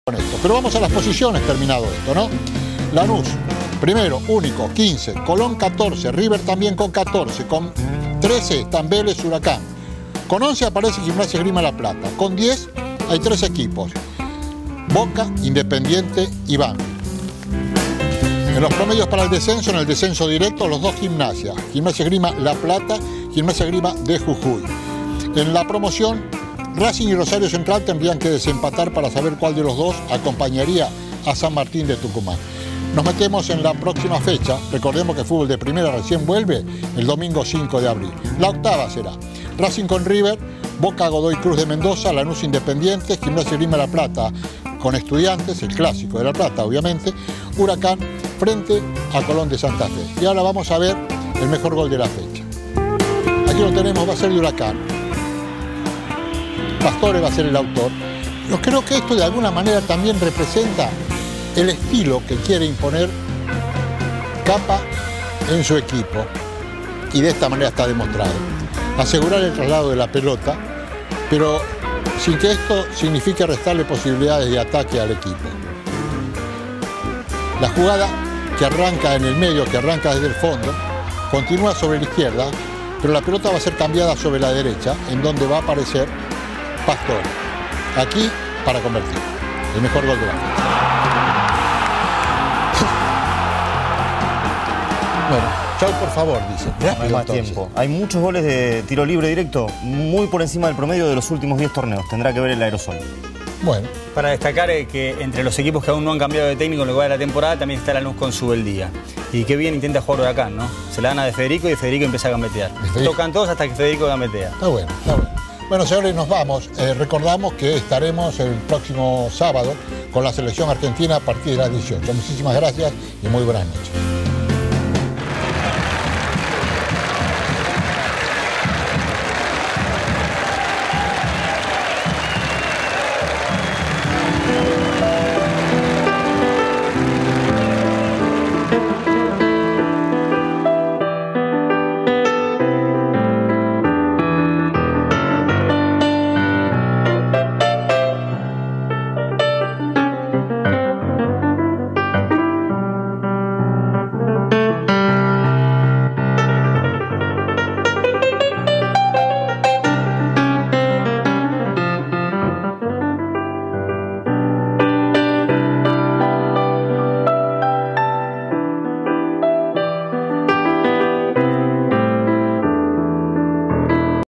con esto. Pero vamos a las posiciones terminado esto, ¿no? Lanús, primero, único, 15. Colón, 14. River también con 14. Con 13 están Vélez, Huracán. Con 11 aparece Gimnasia Esgrima La Plata. Con 10 hay 3 equipos. Boca, Independiente y Banfield. En los promedios para el descenso, en el descenso directo, los dos gimnasias. Gimnasia Esgrima La Plata, Gimnasia Esgrima de Jujuy. En la promoción, Racing y Rosario Central tendrían que desempatar para saber cuál de los dos acompañaría a San Martín de Tucumán. Nos metemos en la próxima fecha. Recordemos que fútbol de primera recién vuelve el domingo 5 de abril. La octava será Racing con River, Boca Godoy Cruz de Mendoza, Lanús Independiente, Gimnasia Esgrima La Plata con Estudiantes, el clásico de La Plata obviamente, Huracán frente a Colón de Santa Fe. Y ahora vamos a ver el mejor gol de la fecha. Aquí lo tenemos, va a ser de Huracán. Pastore va a ser el autor. Yo creo que esto de alguna manera también representa el estilo que quiere imponer Capa en su equipo. Y de esta manera está demostrado. Asegurar el traslado de la pelota, pero sin que esto signifique restarle posibilidades de ataque al equipo. La jugada que arranca en el medio, que arranca desde el fondo, continúa sobre la izquierda, pero la pelota va a ser cambiada sobre la derecha, en donde va a aparecer Pastore. Aquí para convertir. El mejor gol de la fecha. Bueno, chau por favor, dice. No hay más tiempo. Hay muchos goles de tiro libre directo, muy por encima del promedio de los últimos 10 torneos. Tendrá que ver el aerosol. Bueno. Para destacar que entre los equipos que aún no han cambiado de técnico en lo que va de la temporada, también está Lanús con Subeldía. Y qué bien intenta jugar Huracán, ¿no? Se la gana de Federico y Federico empieza a gambetear. Tocan todos hasta que Federico gambetea. Está bueno, está bueno. Bueno, señores, nos vamos. Recordamos que estaremos el próximo sábado con la selección argentina a partir de las 18. Muchísimas gracias y muy buenas noches.